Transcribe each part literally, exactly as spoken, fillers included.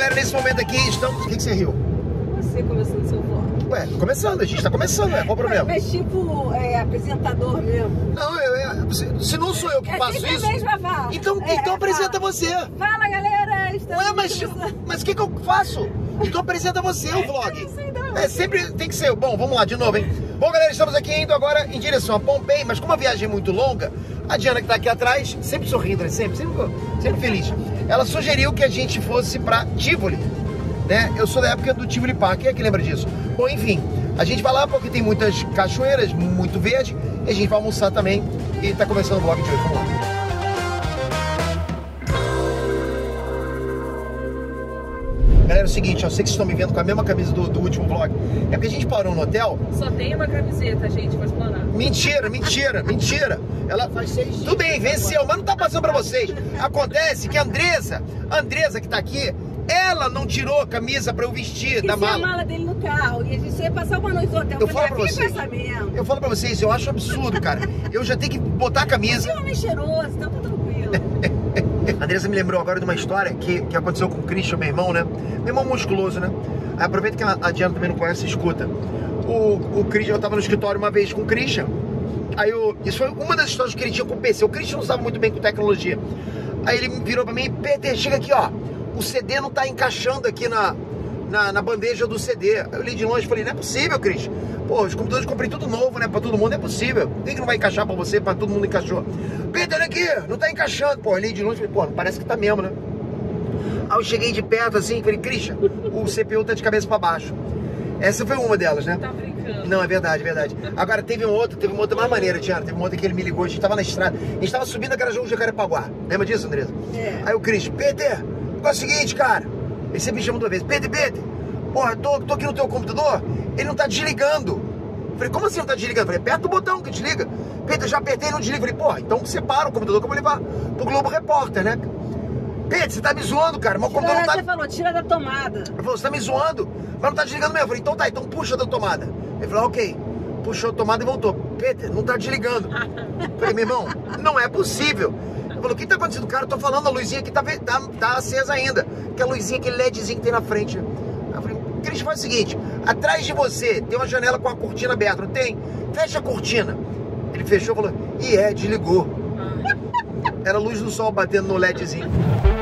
galera, nesse momento aqui estamos... O que, que você riu? Você começando seu vlog. Ué, começando, a gente tá começando, né? Qual o problema? Mas tipo, é, apresentador mesmo. Não, eu, eu, se, se não sou eu que É faço sempre isso... a mesma fala. Então, É, então é, apresenta fala. você. Fala, galera, estamos... Ué, mas mas o que, que eu faço? Então apresenta você o vlog. Não sei não. É, sempre tem que ser. Bom, vamos lá de novo, hein? Bom, galera, estamos aqui indo agora em direção a Pompei, mas como a viagem é muito longa, a Diana que tá aqui atrás, sempre sorrindo, né? sempre, sempre, sempre feliz. Ela sugeriu que a gente fosse pra Tivoli, né? Eu sou da época do Tivoli Park, quem é que lembra disso? Bom, enfim, a gente vai lá porque tem muitas cachoeiras, muito verde, e a gente vai almoçar também. E tá começando o vlog de hoje, vamos lá. Galera, é o seguinte, eu sei que vocês estão me vendo com a mesma camisa do, do último vlog. É porque a gente parou no hotel. Só tem uma camiseta, gente, vou explanar. Mentira, mentira, mentira. Ela faz seis dias. Tudo bem, venceu, mas não tá passando pra vocês. Acontece que a Andressa, a Andressa que tá aqui, ela não tirou a camisa pra eu vestir da mala. a mala dele no carro e a gente ia passar uma noite no hotel. Eu falo pra vocês. Eu falo pra vocês, eu acho absurdo, cara. Eu já tenho que botar a camisa. Você é um homem cheiroso, tá tudo tranquilo. A Andressa me lembrou agora de uma história que, que aconteceu com o Christian, meu irmão, né? Meu irmão musculoso, né? Aí aproveita que a, a Diana também não conhece, escuta. O, o Christian, eu tava no escritório uma vez com o Christian. Aí eu, isso foi uma das histórias que ele tinha com o P C. O Christian não estava muito bem com tecnologia. Aí ele virou pra mim, Peter, chega aqui, ó. O C D não tá encaixando aqui na, na, na bandeja do C D. Aí eu li de longe e falei, não é possível, Christian. Pô, os computadores eu comprei tudo novo, né? Pra todo mundo, não é possível. Por que, que não vai encaixar pra você, pra todo mundo encaixou? Peter, olha aqui, não tá encaixando. Pô, eu li de longe e falei, pô, parece que tá mesmo, né? Aí eu cheguei de perto assim e falei, Christian, o C P U tá de cabeça pra baixo. Essa foi uma delas, né? Tá brincando. Não, é verdade, é verdade. Agora teve um outro, teve uma outra mais maneira, Tiana. Teve uma outra que ele me ligou, a gente tava na estrada, a gente tava subindo a Garajaú de Jacarepaguá. Lembra disso, Andressa? É. Aí o Christian, Peter, é o seguinte, cara. Ele sempre me chama duas vezes, Peter, Peter, porra, tô, tô aqui no teu computador, ele não tá desligando. Eu falei, como assim não tá desligando? Eu falei, aperta o botão que desliga. Peter, já apertei e não desliga. Eu falei, porra, então separa o computador que eu vou levar pro Globo Repórter, né? Peter, você tá me zoando, cara. Meu computador não tá... Você falou, tira da tomada. Ele falou, você tá me zoando, mas não tá desligando mesmo. Eu falei, então tá, então puxa da tomada. Ele falou, ok. Puxou a tomada e voltou. Peter, não tá desligando. Eu falei, meu irmão, não é possível. Ele falou, o que tá acontecendo? Cara, eu tô falando, a luzinha aqui tá, tá, tá acesa ainda. Que a luzinha, aquele LEDzinho que tem na frente. Eu falei, Cris, faz o seguinte, atrás de você tem uma janela com a cortina aberta, não tem? Fecha a cortina. Ele fechou e falou, e é, desligou. Era a luz do sol batendo no LEDzinho.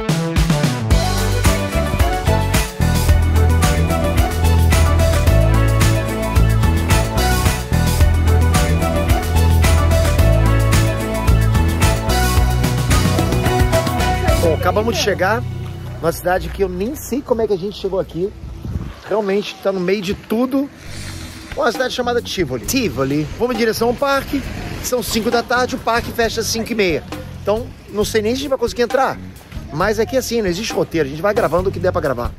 Bom, acabamos de chegar numa cidade que eu nem sei como é que a gente chegou aqui. Realmente está no meio de tudo. Uma cidade chamada Tivoli. Tivoli. Vamos em direção ao parque. São cinco da tarde, o parque fecha às cinco e meia. Então, não sei nem se a gente vai conseguir entrar. Mas aqui assim, não existe roteiro. A gente vai gravando o que der pra gravar.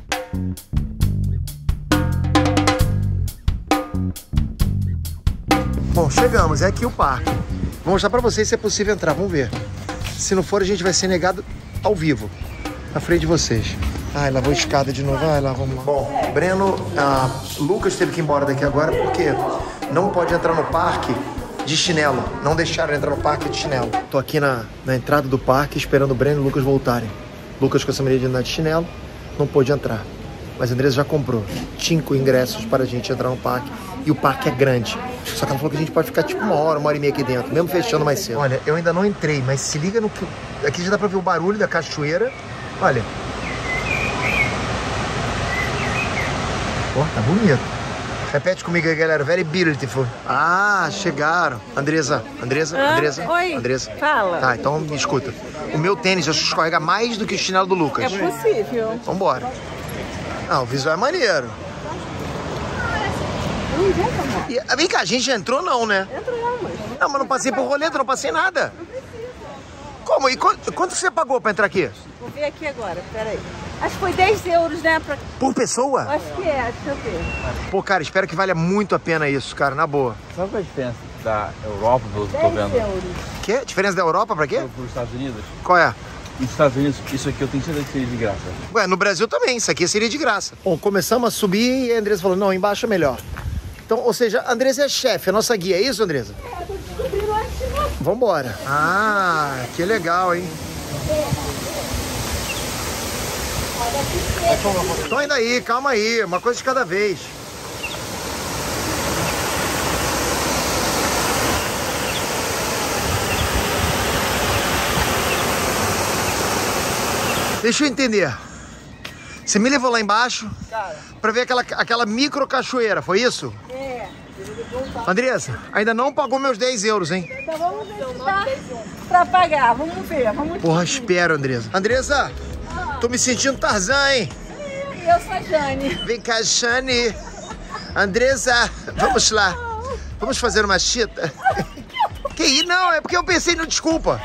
Bom, chegamos. É aqui o parque. Vou mostrar pra vocês se é possível entrar. Vamos ver. Se não for, a gente vai ser negado ao vivo. Na frente de vocês. Ai, lá vou escada de novo. Ai, lá vamos lá. Bom, Breno, ah, Lucas teve que ir embora daqui agora porque não pode entrar no parque de chinelo. Não deixaram entrar no parque de chinelo. Tô aqui na, na entrada do parque esperando o Breno e o Lucas voltarem. Lucas com essa mania de andar de chinelo não pôde entrar. Mas a Andressa já comprou cinco ingressos para a gente entrar no parque. E o parque é grande. Só que ela falou que a gente pode ficar tipo uma hora, uma hora e meia aqui dentro, mesmo fechando mais cedo. Olha, eu ainda não entrei, mas se liga no que... Aqui já dá pra ver o barulho da cachoeira. Olha. Pô, tá bonito. Repete comigo aí, galera. Very beautiful. Ah, chegaram. Andressa, Andressa, ah, Andressa. Oi. Andressa. Fala. Tá, então me escuta. O meu tênis já escorrega mais do que o chinelo do Lucas. É possível. Vambora. Ah, o visual é maneiro. E, vem cá, a gente já entrou não, né? Entramos. Não, mas não passei por roleta, não passei nada. Como? E quanto, quanto você pagou pra entrar aqui? Vou ver aqui agora, peraí. Acho que foi dez euros, né? Pra... Por pessoa? Acho que é, deixa eu ver. Pô, cara, espero que valha muito a pena isso, cara, na boa. Sabe qual é a diferença da Europa, pelo que eu tô vendo? dez euros. Que? Diferença da Europa pra quê? Para os Estados Unidos? Qual é? Nos Estados Unidos, isso aqui eu tenho certeza que seria de graça. Ué, no Brasil também, isso aqui seria de graça. Bom, começamos a subir e a Andressa falou, não, embaixo é melhor. Então, ou seja, a Andressa é a chefe, a nossa guia, é isso, Andressa? É, tô descobrindo antes de você. Vambora. Ah, que legal, hein? Tô indo aí, calma aí, uma coisa de cada vez. Deixa eu entender. Você me levou lá embaixo pra ver aquela, aquela micro cachoeira, foi isso? É. Andressa, ainda não pagou meus dez euros, hein? Então vamos ver se dá pra pagar. Vamos ver, vamos Porra, espero, Andressa. Andressa, tô me sentindo Tarzan, hein? E eu sou a Jane. Vem cá, Jane. Andressa, vamos lá. Vamos fazer uma chita? Que isso? Não, é porque eu pensei no desculpa.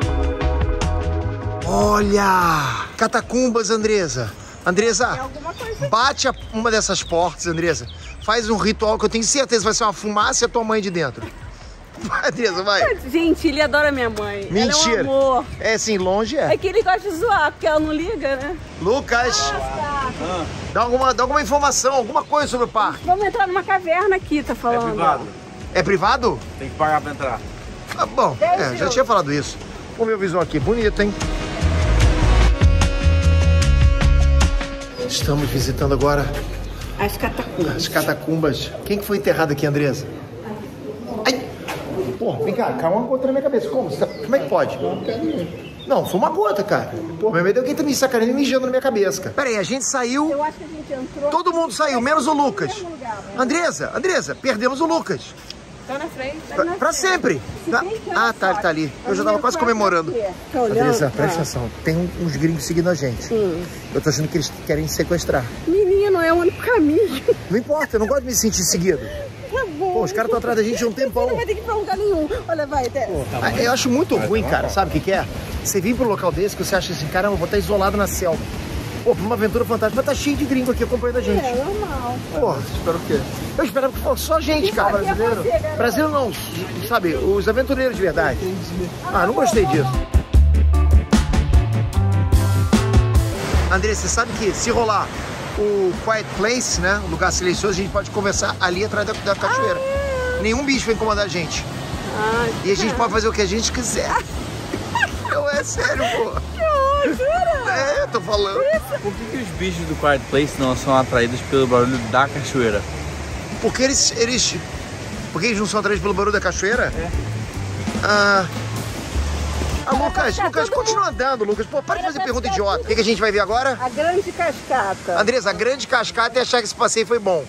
Olha! Catacumbas, Andressa. Andressa, bate a, uma dessas portas, Andressa. Faz um ritual que eu tenho certeza vai ser uma fumaça e a tua mãe de dentro. Vai, Andressa, vai. Gente, ele adora minha mãe. Mentira. Ela é um amor. É assim, longe é. É que ele gosta de zoar, porque ela não liga, né? Lucas, Ah, dá alguma, dá alguma informação, alguma coisa sobre o parque. vamos entrar numa caverna aqui, tá É falando? privado. É privado? Tem que pagar pra entrar. Ah, bom, é, já tinha falado isso. Vamos ver o visual aqui. Bonito, hein? Estamos visitando agora As catacumbas. as catacumbas. Quem que foi enterrado aqui, Andressa? Ai! Porra, vem cá, caiu uma gota na minha cabeça. Como? Você tá- Como é que pode? Não, foi uma gota, cara. Pô, meu medo é alguém tá me sacaneando e mijando na minha cabeça, cara. Pera aí, a gente saiu, Eu acho que a gente entrou. todo mundo saiu, menos o Lucas. Andressa, Andressa, perdemos o Lucas. Tá na frente. Pra, pra sempre. Tá- Ah, tá, ele tá ali. Eu já tava quase comemorando. Tá olhando? Andressa, presta Ah. atenção. Tem um- uns gringos seguindo a gente. Hum. Eu tô achando que eles querem sequestrar. Menino, é o único caminho. Não importa, eu não gosto de me sentir seguido. Tá bom. Pô, os caras estão atrás da gente há um tempão. Você não vai ter que ir pra lugar nenhum. Olha, vai, até. Ah, eu acho muito ruim, cara. Sabe o que que é? Você vir pra um local desse que você acha assim, caramba, eu vou estar isolado na selva. Pô, pra uma aventura fantástica, mas tá cheio de gringo aqui acompanhando a gente. É normal. Porra, espero o quê? Eu esperava que fosse só gente, cara. sabia Brasileiro. você, garoto. Brasileiro não, sabe, os aventureiros de verdade. Ah, não gostei disso. André, você sabe que se rolar o Quiet Place, né, o lugar silencioso, a gente pode conversar ali atrás da, da cachoeira. Nenhum bicho vai incomodar a gente. Ah, E a gente pode fazer o que a gente quiser. Não é sério, pô. É, tô falando. Por que, que os bichos do Quiet Place não são atraídos pelo barulho da cachoeira? Porque eles, eles... Porque eles não são atraídos pelo barulho da cachoeira? É. Ah... Ah, Lucas, tá Lucas, todo continua andando, Lucas. Pô, para de fazer Era pergunta pra ficar idiota. O que, que a gente vai ver agora? a grande cascata. Andressa, a grande cascata e achar que esse passeio foi bom.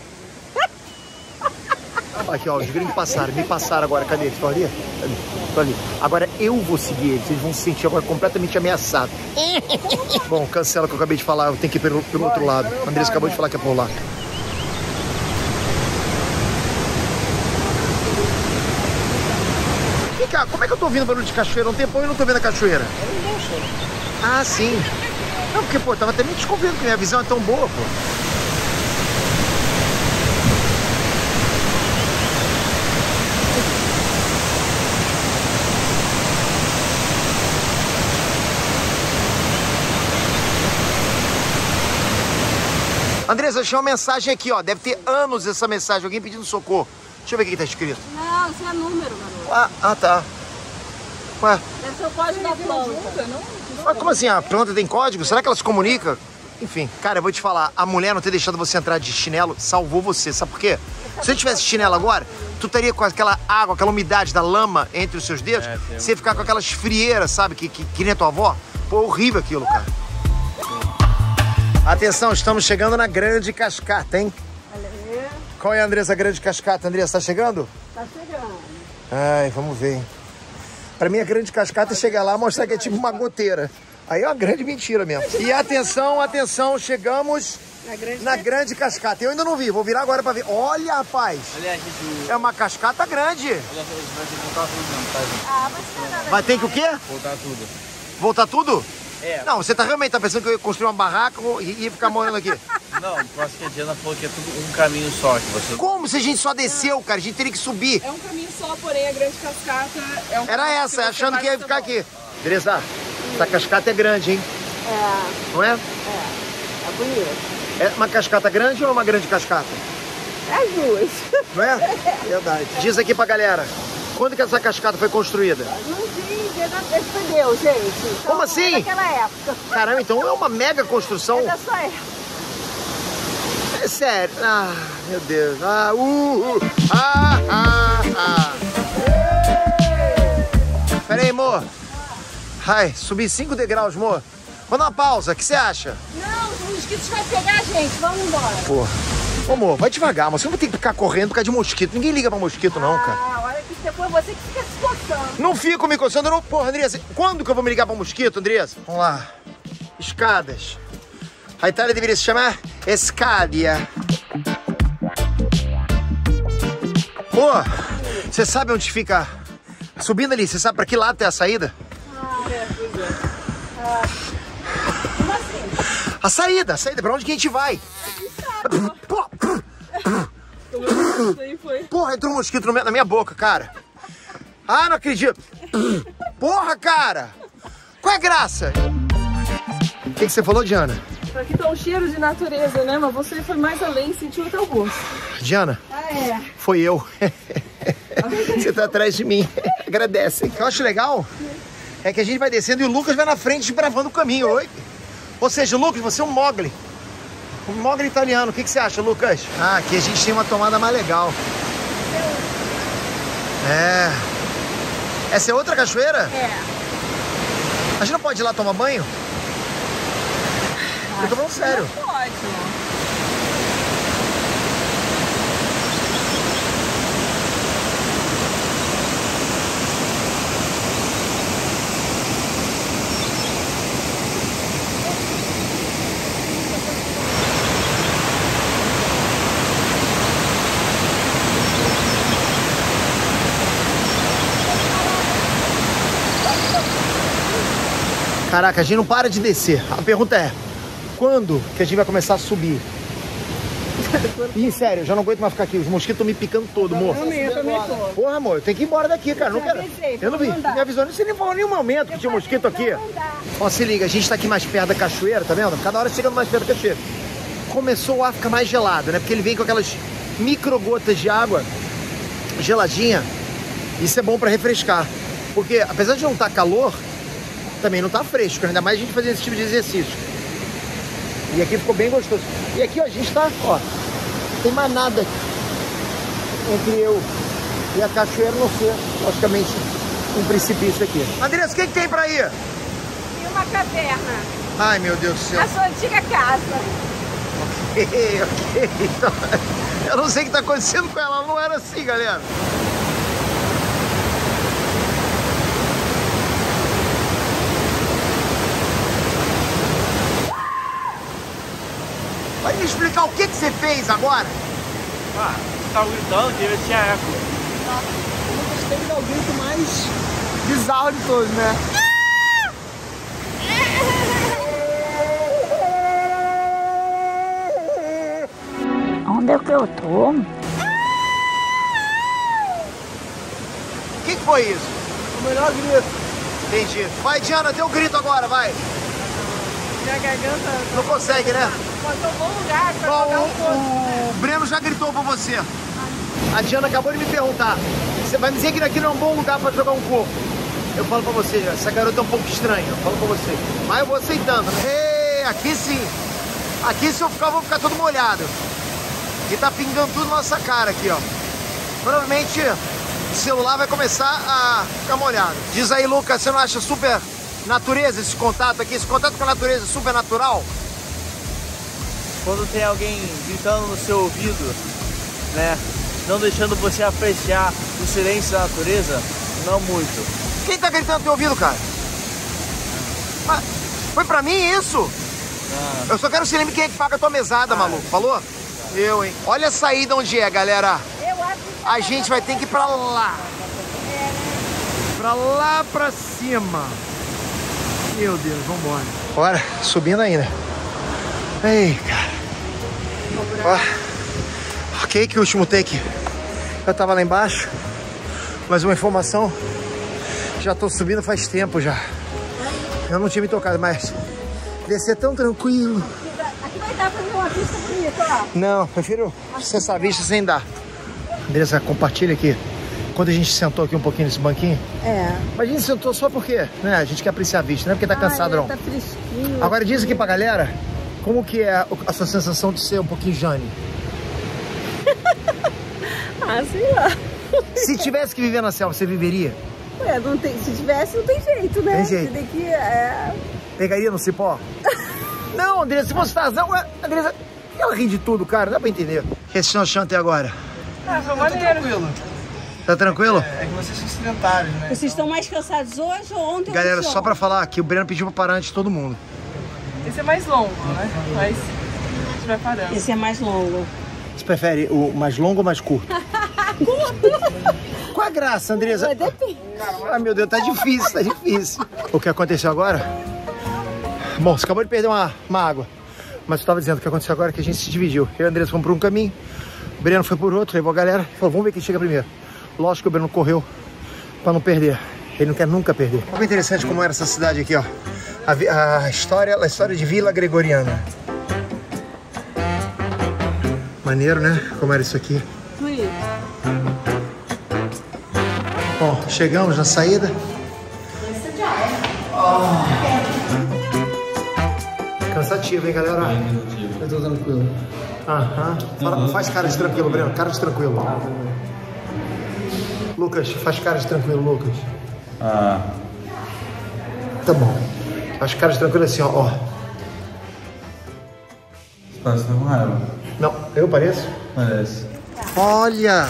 Aqui, ó, os gringos passaram, me passaram agora. Cadê eles? Estão ali? Ali. Estão ali. Agora eu vou seguir eles, eles vão se sentir agora completamente ameaçados. Bom, cancela o que eu acabei de falar, eu tenho que ir pelo, pelo outro lado. A Andressa acabou de falar que é por lá. Vem cá, como é que eu tô ouvindo barulho de cachoeira há um tempão e não tô vendo a cachoeira? Ah, sim. Não, porque, pô, tava até me desconfiando que minha visão é tão boa, pô. Andressa, achei uma mensagem aqui, ó. Deve ter anos essa mensagem. Alguém pedindo socorro. Deixa eu ver o que tá escrito. Não, isso é número, garoto. Ah, ah tá. Ué, Deve ser o código da planta. mas como assim? A planta tem código? Será que ela se comunica? Enfim, cara, eu vou te falar. A mulher não ter deixado você entrar de chinelo salvou você. Sabe por quê? Se eu tivesse chinelo agora, tu estaria com aquela água, aquela umidade da lama entre os seus dedos. É, tem você ia ficar com aquelas frieiras, sabe? Que, que, que nem a tua avó. Pô, horrível aquilo, cara. Atenção, estamos chegando na Grande Cascata, hein? Olha aí. Qual é, Andressa, a Grande Cascata? Andressa, tá chegando? Tá chegando. Ai, vamos ver. hein? Pra mim, a Grande Cascata é chegar lá e mostrar que é tipo uma goteira. Aí é uma grande mentira mesmo. E atenção, atenção, chegamos Na grande na Grande Cascata. Eu ainda não vi, vou virar agora pra ver. Olha, rapaz, Aliás, gente, é uma cascata grande. olha só, vai ter que voltar tudo mesmo, tá, gente? Ah, mas não é nada. Vai ter que o quê? Voltar tudo. Voltar tudo? É. Não, você tá realmente tá pensando que eu ia construir uma barraca e ia ficar morando aqui? Não, por causa que a Diana falou que é tudo um caminho só, que você... Como se a gente só desceu, cara? A gente teria que subir. É um caminho só, porém a grande cascata é um Era caminho essa, você achando vai que ia no ficar seu aqui. Teresa, essa cascata é grande, hein? É, Não é? é. É bonito. É uma cascata grande ou é uma grande cascata? As duas. Não é? Verdade. Diz aqui pra galera. Quando que essa cascata foi construída? Não tinha, esse foi Deus, gente. Então, Como assim? É daquela época. Caramba, então é uma mega construção. É da sua época. É sério. Ah, meu Deus. Ah, uh, uh. Ah, ah, ah. Pera aí, amor. Ai, subi cinco degraus, amor. Vou dar uma pausa, o que você acha? Não, os mosquitos vão pegar a gente, vamos embora. Porra. Ô, amor, vai devagar, amor. Você não vai ter que ficar correndo por causa de mosquito. Ninguém liga pra mosquito, não, cara. Ah, olha que depois você que fica se coçando. Não fico me coçando, não. Porra, Andressa, quando que eu vou me ligar pra mosquito, Andressa? Vamos lá. Escadas. A Itália deveria se chamar Escadia. Pô, você sabe onde fica? Subindo ali, você sabe pra que lado tem a saída? Ah, é, pois é. Ah, como assim? A saída, a saída, pra onde que a gente vai? Pô, porra, entrou um mosquito no meu- na minha boca, cara. Ah, não acredito. Porra, cara. Qual é a graça? O que, que você falou, Diana? Aqui tá um cheiro de natureza, né? Mas você foi mais além, sentiu até o gosto. Diana, Ah, é. foi eu. Você tá atrás de mim. Agradece. O que eu acho legal é que a gente vai descendo e o Lucas vai na frente bravando o caminho. Oi? Ou seja, Lucas, você é um Mogli. Um Mogli italiano. O que, que você acha, Lucas? Ah, aqui a gente tem uma tomada mais legal. É. Essa é outra cachoeira? É. A gente não pode ir lá tomar banho? Eu tô falando sério. Pode. Caraca, a gente não para de descer. A pergunta é, quando que a gente vai começar a subir? Ih, sério, eu já não aguento mais ficar aqui. Os mosquitos estão me picando todo, amor. Eu também, eu também tô. Porra, amor, eu tenho que ir embora daqui, cara. Não quero. Eu não vi. Me avisou, não sei nem falou em nenhum momento que tinha mosquito aqui. Ó, se liga, a gente tá aqui mais perto da cachoeira, tá vendo? Cada hora chegando mais perto da cachoeira. Começou o ar ficar mais gelado, né? Porque ele vem com aquelas micro gotas de água geladinha. Isso é bom pra refrescar. Porque apesar de não estar calor, também não tá fresco. Ainda mais a gente fazendo esse tipo de exercício. E aqui ficou bem gostoso. E aqui, ó, a gente tá, ó, tem mais nada entre eu e a cachoeira, não ser, logicamente, um precipício aqui. Andressa, o que, que tem pra ir? E uma caverna. Ai, meu Deus do céu. A sua antiga casa. Ok, ok. Então, eu não sei o que tá acontecendo com ela. Ela não era assim, galera. Vai me explicar o que, que você fez agora? Ah, você tava gritando que eu tinha eco. Eu gostei de dar o grito mais bizarro de todos, né? Onde é que eu tô? O que, que foi isso? O melhor grito. Entendi. Vai, Diana, dê um grito agora, vai. Minha garganta Não consegue, né? botou um bom lugar pra Bom, jogar um o, pouco. o Breno já gritou por você. A Diana acabou de me perguntar. Você vai me dizer que aqui não é um bom lugar pra jogar um corpo? Eu falo pra você, essa garota é um pouco estranha. Eu falo pra você. Mas eu vou aceitando, né? Ei, aqui sim. Aqui se eu ficar, eu vou ficar todo molhado. E tá pingando tudo na nossa cara aqui, ó. Provavelmente o celular vai começar a ficar molhado. Diz aí, Lucas, você não acha super natureza esse contato aqui? Esse contato com a natureza é super natural? Quando tem alguém gritando no seu ouvido, né? Não deixando você apreciar o silêncio da natureza, não muito. Quem tá gritando no teu ouvido, cara? Mas foi pra mim isso? Ah. Eu só quero se lembrar quem é que paga a tua mesada, Ah. maluco. Falou? Eu, hein? Olha a saída onde é, galera. Eu acho que A gente vai ter que ir pra lá. Pra lá pra cima. Meu Deus, vambora. Bora, subindo ainda. Ei, cara. Ó, ok, que o último take eu tava lá embaixo. Mas uma informação, já tô subindo faz tempo já. Eu não tinha me tocado, mas descer tão tranquilo. aqui vai dar pra ver uma vista bonita, ó. Não, prefiro ser essa vista sem dar. Andressa, compartilha aqui. Quando a gente sentou aqui um pouquinho nesse banquinho. É. Mas a gente sentou só porque, né? A gente quer apreciar a vista, não é porque tá cansado, não. Tá fresquinho. Agora diz aqui pra galera, como que é a sua sensação de ser um pouquinho Jane? Ah, sei lá. Se tivesse que viver na selva, você viveria? Ué, não tem, se tivesse, não tem jeito, né? Tem jeito. Você tem que... É... Pegaria no cipó? Não, Andressa, se fosse Tarzan, ué, Andressa, ela ri de tudo, cara, dá pra entender. O que vocês estão achando até agora? Ah, foi maneiro. Tranquilo. Tá tranquilo? É, é que vocês são sedentários, né? Vocês estão mais cansados hoje ou ontem? Galera, só pra falar que o Breno pediu pra parar antes de todo mundo. Esse é mais longo, né? Mas a gente vai parando. Esse é mais longo. Você prefere o mais longo ou mais curto? Curto! Qual a graça, Andressa? Mas depende. Ai, meu Deus, tá difícil, tá difícil. O que aconteceu agora? Bom, você acabou de perder uma, uma água. Mas eu tava dizendo, o que aconteceu agora é que a gente se dividiu. Eu e a Andressa fomos por um caminho, o Breno foi por outro, levou a galera e falou, vamos ver quem chega primeiro. Lógico que o Breno correu pra não perder. Ele não quer nunca perder. Olha que interessante como era essa cidade aqui, ó. A, a, história, a história de Vila Gregoriana. Maneiro, né? Como era isso aqui. Ui. Bom, chegamos na saída. Oh. Cansativo, hein, galera? Eu tô tranquilo. Aham. Fala, faz cara de tranquilo, Breno. Cara de tranquilo. Lucas, faz cara de tranquilo, Lucas. Ah. Tá bom. Faz cara de tranquilo assim, ó. ó. Parece que tá com raiva. Não, eu pareço? Parece. Olha!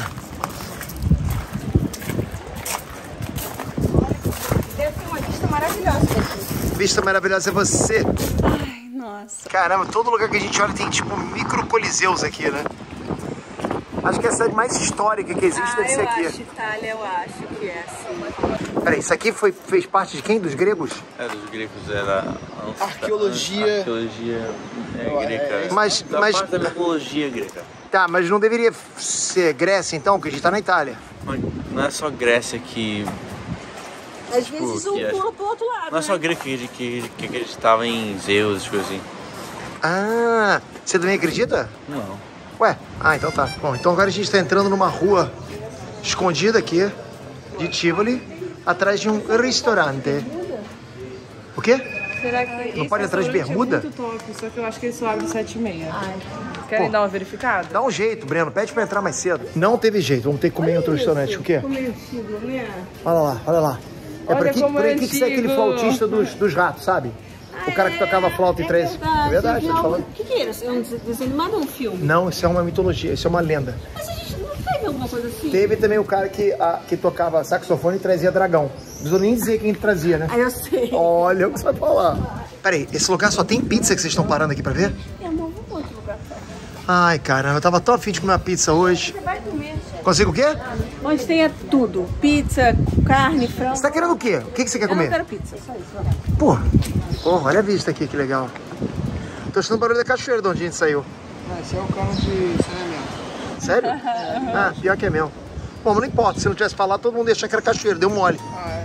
Deve ter uma vista maravilhosa daqui. Vista maravilhosa é você. Ai, nossa. Caramba, todo lugar que a gente olha tem tipo micro coliseus aqui, né? Acho que é a cidade mais histórica que existe deve ser aqui. Eu acho, Itália, eu acho que é assim. Peraí, isso aqui foi, fez parte de quem? Dos gregos? É, dos gregos era... Arqueologia. Arqueologia é, grega. Mas, Da mas, parte da mitologia grega. tá, mas não deveria ser Grécia então, porque a gente tá na Itália. Mas não é só Grécia que... Às vezes um que é- pula pro outro lado, Não é né? só grego que, que, que acreditava em Zeus, coisas assim. Ah, você também acredita? Não. Ué, ah, então tá. Bom, então agora a gente tá entrando numa rua escondida aqui, de Tivoli, atrás de um restaurante. O quê? Será que Não pode entrar de bermuda? É muito top, só que eu acho que ele só abre sete e meia. Ai, Querem Pô. dar uma verificada? Dá um jeito, Breno. Pede pra entrar mais cedo. Não teve jeito. Vamos ter que comer em outro restaurante. O quê? Comer antigo, né? Olha lá, olha lá. É por Olha aqui, como por é aqui que sai aquele antigo. flautista dos, dos ratos, sabe? O cara que tocava flauta em três. É verdade, tô te falando. O que que era? É um desenho animado ou um filme? Não, isso é uma mitologia, isso é uma lenda. Mas a gente não teve alguma coisa assim? Teve também o cara que, a, que tocava saxofone e trazia dragão. Não preciso nem dizer quem ele trazia, né? Ah, eu sei. Olha o que você vai falar. Peraí, esse lugar só tem pizza que vocês estão parando aqui pra ver? É, amor, vamos pra outro lugar. Ai, caramba, eu tava tão afim de comer uma pizza hoje. Você vai comer. Consigo o quê? Onde tem é tudo. Pizza, carne, frango. Você tá querendo o quê? O que, que você quer Eu não comer? quero pizza, só isso. vai. Pô, pô, olha a vista aqui, que legal. Tô achando barulho da cachoeira de onde a gente saiu. Ah, esse é o cano de saneamento. Sério? Ah, pior que é mesmo. Bom, mas não importa, se não tivesse falado, todo mundo ia achar que era cachoeira, deu mole. Ah, é.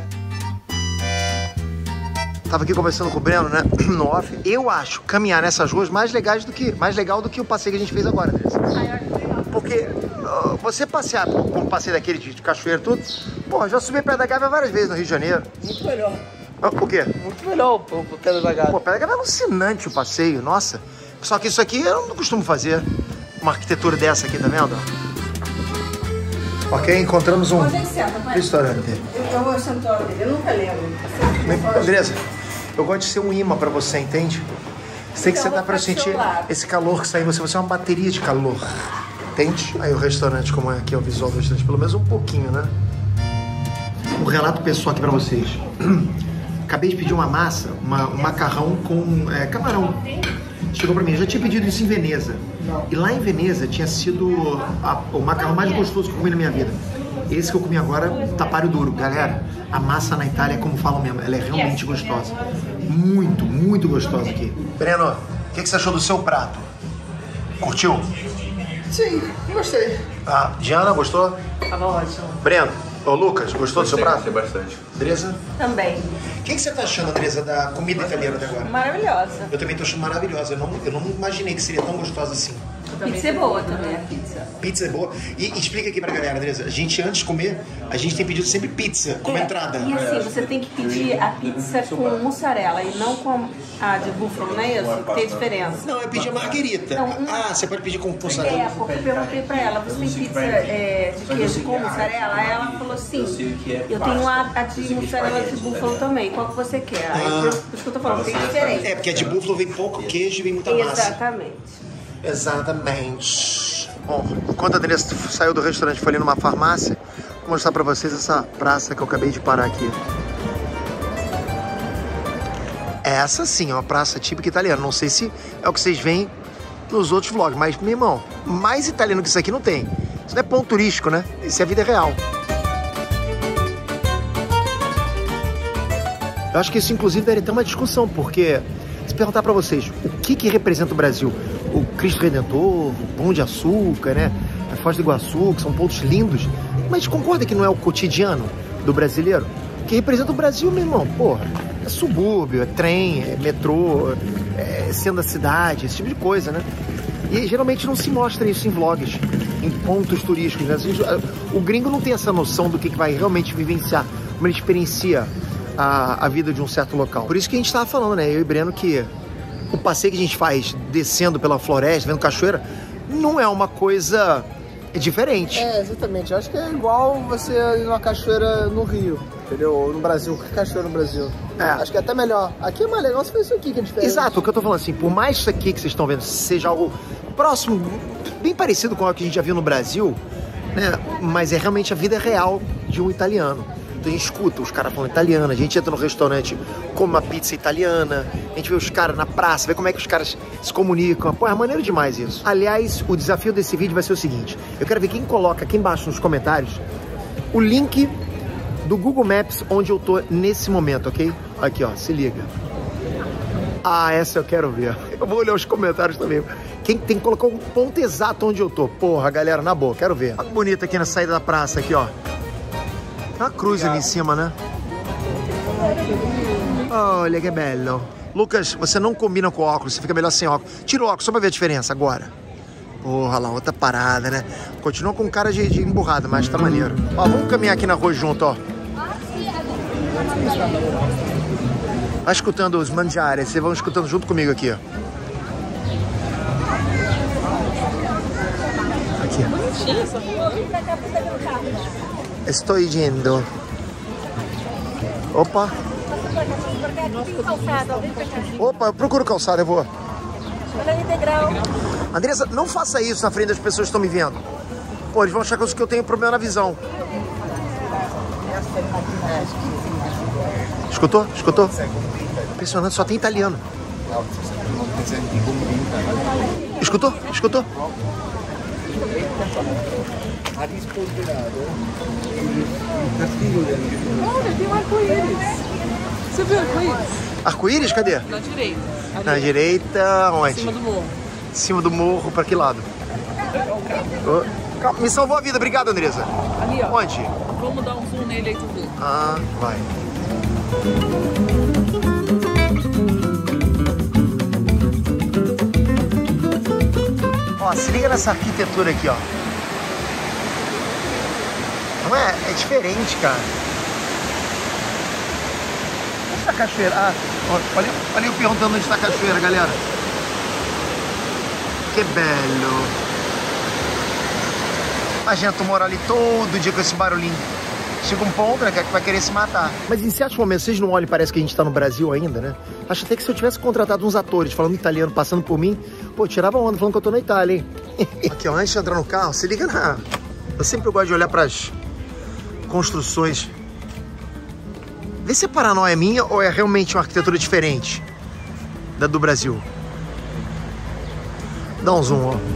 Tava aqui conversando com o Breno, né, no off. Eu acho caminhar nessas ruas mais legais do que, mais legal do que o passeio que a gente fez agora, Andressa. Porque uh, você passear por por um passeio daquele de, de cachoeira e tudo, pô, já subi Pedra da Gávea várias vezes no Rio de Janeiro. Muito melhor. Ah, o quê? Muito melhor o Pedra da Gávea. Pô, Pedra da Gávea é alucinante o passeio, nossa. Só que isso aqui eu não costumo fazer. Uma arquitetura dessa aqui, tá vendo? Ok, encontramos um Onde é que senta, pai? restaurante. Eu, eu vou sentar dele, eu nunca lembro. Andressa, eu gosto de ser um imã pra você, entende? Você tem que Então, sentar eu pra eu vou ficar do sentir seu lado. esse calor que sai em você. Você é uma bateria de calor, entende? Aí o restaurante, como é aqui, é o visual do restaurante, pelo menos um pouquinho, né? Um relato pessoal aqui pra vocês. Acabei de pedir uma massa, uma, um macarrão com é, camarão. Chegou pra mim, eu já tinha pedido isso em Veneza. E lá em Veneza tinha sido a, o macarrão mais gostoso que eu comi na minha vida. Esse que eu comi agora, tapário duro. Galera, a massa na Itália, como falam mesmo, ela é realmente gostosa. Muito, muito gostosa aqui. Breno, o que, que você achou do seu prato? Curtiu? Sim, gostei. Ah, Diana, gostou? Tava ótimo. Breno, ô Lucas, gostou do seu prato? bastante. Andressa? Também. O que, que você tá achando, Andressa, da comida italiana até agora? Maravilhosa. Eu também tô achando maravilhosa. Eu não, eu não imaginei que seria tão gostosa assim. Pizza é boa também, a pizza. Pizza é boa. E explica aqui pra galera, Andresa. A gente, antes de comer, a gente tem pedido sempre pizza como É, entrada. E assim, você tem que pedir a pizza com mussarela e não com a de búfalo, não é isso? Tem diferença. Não, eu pedi a marguerita. Não, não. Ah, você pode pedir com É, mussarela. porque eu perguntei pra ela, você tem pizza é, de queijo com mussarela? Aí ela falou sim, eu tenho a, a de mussarela de búfalo também, qual que você quer? Aí por isso que eu tô falando, tem diferença. É, porque a de búfalo vem pouco queijo e vem muita massa. Exatamente. Exatamente. Bom, enquanto a Andressa saiu do restaurante e foi ali numa farmácia, vou mostrar pra vocês essa praça que eu acabei de parar aqui. Essa sim é uma praça típica italiana. Não sei se é o que vocês veem nos outros vlogs, mas, meu irmão, mais italiano que isso aqui não tem. Isso não é ponto turístico, né? Isso é vida real. Eu acho que isso, inclusive, daria ter uma discussão, porque se perguntar pra vocês o que que representa o Brasil, o Cristo Redentor, o Pão de Açúcar, né? A Foz do Iguaçu, que são pontos lindos, mas concorda que não é o cotidiano do brasileiro? O que representa o Brasil, meu irmão, porra, é subúrbio, é trem, é metrô, é centro da cidade, esse tipo de coisa, né? E geralmente não se mostra isso em vlogs, em pontos turísticos, né? O gringo não tem essa noção do que vai realmente vivenciar, como ele experiencia A, a vida de um certo local. Por isso que a gente tava falando, né, eu e Breno, que o passeio que a gente faz descendo pela floresta, vendo cachoeira, não é uma coisa diferente. É, exatamente. Eu acho que é igual você ir numa cachoeira no Rio, entendeu? Ou no Brasil, cachoeira no Brasil. É. Acho que é até melhor. Aqui é mais legal se for isso aqui que é diferente. Exato, o que eu tô falando assim, por mais isso aqui que vocês estão vendo seja algo próximo, bem parecido com o que a gente já viu no Brasil, né, mas é realmente a vida real de um italiano. A gente escuta os caras falando italiano, a gente entra no restaurante, come uma pizza italiana, a gente vê os caras na praça, vê como é que os caras se comunicam. Pô, é maneiro demais isso. Aliás, o desafio desse vídeo vai ser o seguinte, eu quero ver quem coloca aqui embaixo nos comentários o link do Google Maps onde eu tô nesse momento, ok? Aqui, ó, se liga. Ah, essa eu quero ver. Eu vou olhar os comentários também. Quem tem que colocar um ponto exato onde eu tô. Porra, galera, na boa, quero ver. Olha que bonito aqui na saída da praça, aqui, ó. Uma cruz ali em cima, né? Olha que bello. Lucas, você não combina com óculos, você fica melhor sem óculos. Tira o óculos, só pra ver a diferença agora. Porra lá, outra parada, né? Continua com cara de, de emburrada, mas tá maneiro. Ó, vamos caminhar aqui na rua junto, ó. Vai escutando os mangiares, vocês vão escutando junto comigo aqui, ó. Aqui, ó. Bonitinha essa rua. Estou indo. Opa. Opa, eu procuro calçada, eu vou. Andressa, não faça isso na frente das pessoas que estão me vendo. Pô, eles vão achar que eu tenho problema na visão. Escutou? Escutou? Impressionante, só tem italiano. Escutou? Escutou? Olha, tem um arco-íris. Você viu o arco-íris? Arco-íris? Cadê? Na direita. Ali, Na direita, onde? em cima do morro. Em cima do morro, pra que lado? Oh, calma, me salvou a vida, obrigado, Andressa. Ali, ó. Onde? Vamos dar um zoom nele aí, tu vê. Ah, vai. Ó, se liga nessa arquitetura aqui, ó. Não é? É diferente, cara. Onde está a cachoeira? Ah, olha, olha eu perguntando onde está a cachoeira, galera. Que bello. Imagina tu morar ali todo dia com esse barulhinho. Chega um ponto, né, que vai querer se matar. Mas em certos momentos, vocês não olham e parece que a gente tá no Brasil ainda, né? Acho até que se eu tivesse contratado uns atores falando italiano, passando por mim, pô, tirava onda falando que eu tô na Itália, hein? Aqui, ó, antes de entrar no carro, se liga na... Eu sempre gosto de olhar pras construções. Vê se a paranoia é minha ou é realmente uma arquitetura diferente da do Brasil. Dá um zoom, ó.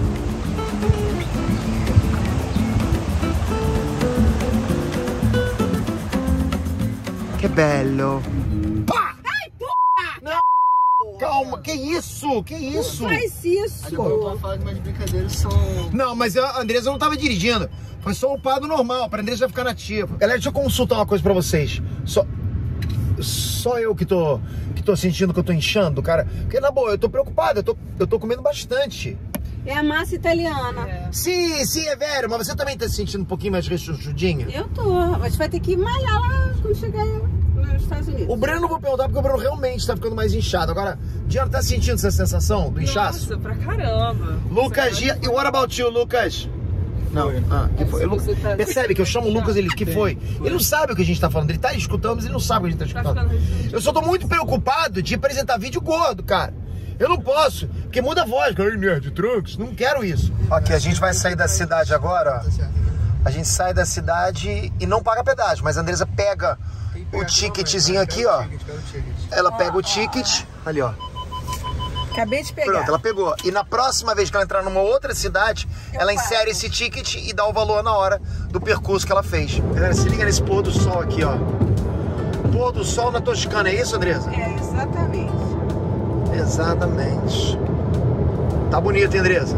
Que bello. Pá! Ai, porra! Não! Calma, que isso? Que isso? Não faz isso! Eu falar que umas brincadeiras são... Não, mas a Andressa não tava dirigindo. Foi só o pado normal, pra Andressa já ficar nativa. Galera, deixa eu consultar uma coisa pra vocês. Só... Só eu que tô, que tô sentindo que eu tô inchando, cara. Porque, na boa, eu tô preocupado, eu tô, eu tô comendo bastante. É a massa italiana. É. Sim, sim, é velho, mas você também tá se sentindo um pouquinho mais rechonchudinha? Eu tô, mas vai ter que malhar lá quando chegar nos Estados Unidos. O Breno eu vou perguntar porque o Breno realmente tá ficando mais inchado. Agora, Diana, tá sentindo essa sensação do inchaço? Nossa, pra caramba. Lucas Gia, e what about you, Lucas? Não, ah, que foi? Lu... Tá... Percebe que eu chamo o Lucas, ele que foi? Ele não sabe o que a gente tá falando, ele tá escutando, mas ele não sabe o que a gente tá escutando. Tá eu só tô muito preocupado de apresentar vídeo gordo, cara. Eu não posso, porque muda a voz. Ai, nerd, trunks, não quero isso. Ok, a gente vai sair da cidade agora, ó. A gente sai da cidade e não paga pedágio, mas a Andresa pega o ticketzinho aqui, ó. Ela pega o ticket, ali, ó. Acabei de pegar. Pronto, ela pegou. E na próxima vez que ela entrar numa outra cidade, Eu ela pago. insere esse ticket e dá o valor na hora do percurso que ela fez. Galera, se liga nesse pôr do sol aqui, ó. Pôr do sol na Toscana, é isso, Andresa? É, exatamente. Exatamente. Tá bonito, hein, Andresa?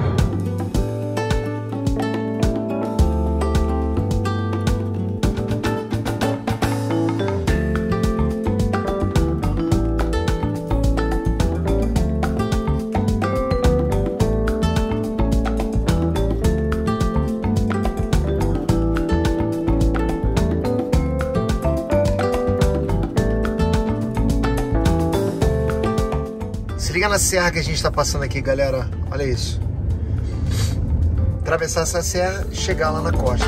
Se liga na serra que a gente tá passando aqui, galera. Olha isso. Atravessar essa serra e chegar lá na costa.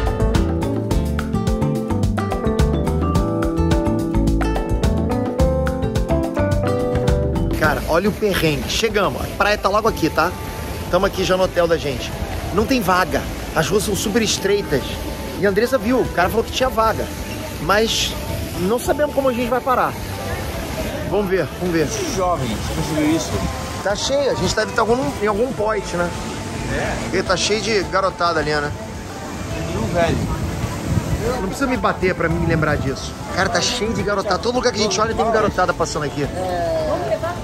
Cara, olha o perrengue. Chegamos. A praia tá logo aqui, tá? Estamos aqui já no hotel da gente. Não tem vaga. As ruas são super estreitas. E a Andressa viu. O cara falou que tinha vaga. Mas não sabemos como a gente vai parar. Vamos ver, vamos ver. Jovem, você conseguiu isso? Tá cheio, a gente deve estar em algum point, né? É. E tá cheio de garotada ali, né? E um velho. Não precisa me bater pra me lembrar disso. Cara, tá cheio de garotada. Todo lugar que a gente olha tem garotada passando aqui. Vamos levar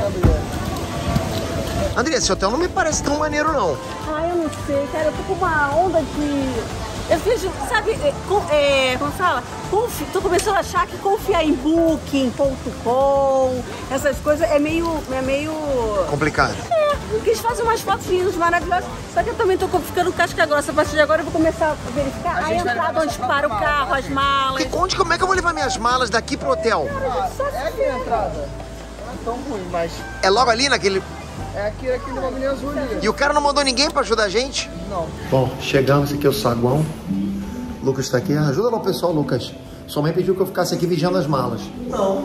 André, esse hotel não me parece tão maneiro, não. Ah, eu não sei, cara. Eu tô com uma onda de... Eu vejo, sabe, é, com, é, como fala? Confi... Tô começando a achar que confiar em booking ponto com, essas coisas, é meio... É meio... Complicado. É, porque eles fazem umas fotos lindas, maravilhosas. Só que eu também tô ficando casca grossa. A partir de agora eu vou começar a verificar a, a entrada, onde para o carro, as malas. Que conte como é que eu vou levar minhas malas daqui pro hotel? É aqui a entrada. Não é tão ruim, mas É logo ali naquele... é aqui, aqui no bagulho azul ali. E o cara não mandou ninguém pra ajudar a gente? Não. Bom, chegamos aqui, é o saguão. Lucas tá aqui. Ajuda lá o pessoal, Lucas. Sua mãe pediu que eu ficasse aqui vigiando as malas. Não.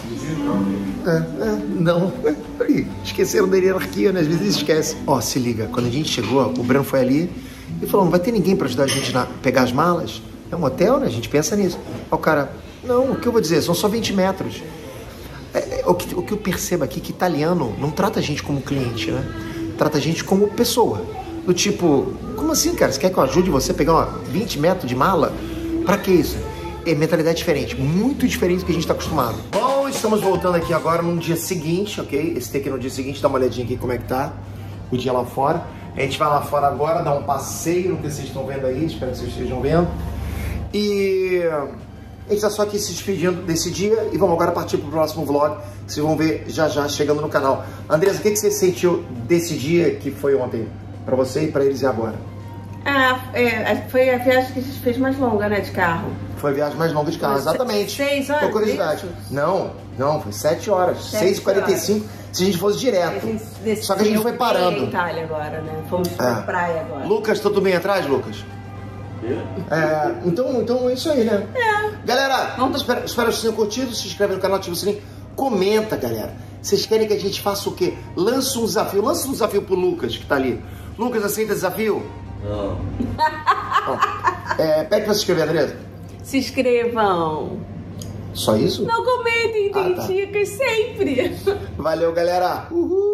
É, é, não. Ih, esqueceram da hierarquia, né? Às vezes esquece. Ó, se liga. Quando a gente chegou, o Breno foi ali e falou, não vai ter ninguém pra ajudar a gente a pegar as malas? É um hotel, né? A gente pensa nisso. Ó, o cara, não, o que eu vou dizer? São só vinte metros. É, é, o, que, o que eu percebo aqui é que italiano não trata a gente como cliente, né? Trata a gente como pessoa. Do tipo, como assim, cara? Você quer que eu ajude você a pegar ó, vinte metros de mala? Pra que isso? É mentalidade diferente, muito diferente do que a gente tá acostumado. Bom, estamos voltando aqui agora num dia seguinte, ok? Esse aqui no dia seguinte, dá uma olhadinha aqui como é que tá o dia lá fora. A gente vai lá fora agora, dar um passeio no que vocês estão vendo aí, espero que vocês estejam vendo. E a gente tá só aqui se despedindo desse dia e vamos agora partir pro próximo vlog, que vocês vão ver já já chegando no canal. Andressa, o que, que você sentiu desse dia que foi ontem? Pra você e pra eles e agora? Ah, é, foi a viagem que a gente fez mais longa, né, de carro. Foi a viagem mais longa de carro, Foi exatamente. seis horas, Por curiosidade. isso? Não, não, foi sete horas. seis e quarenta e cinco se a gente fosse direto. Só que a gente foi parando. Em Itália agora, né? Fomos pra É. praia agora. Lucas, tá tudo bem atrás, Lucas? É, então, então é isso aí, né? É. Galera, Vamos- espero, espero que vocês tenham curtido. Se inscreve no canal, ativa o sininho. Comenta, galera. Vocês querem que a gente faça o quê? Lança um desafio. Lança um desafio pro Lucas, que tá ali. Lucas, aceita desafio? Não. Ó, é, pede pra se inscrever, Andressa. Se inscrevam. Só isso? Não comentem, Ah, tem tá. dicas sempre. Valeu, galera. Uhul.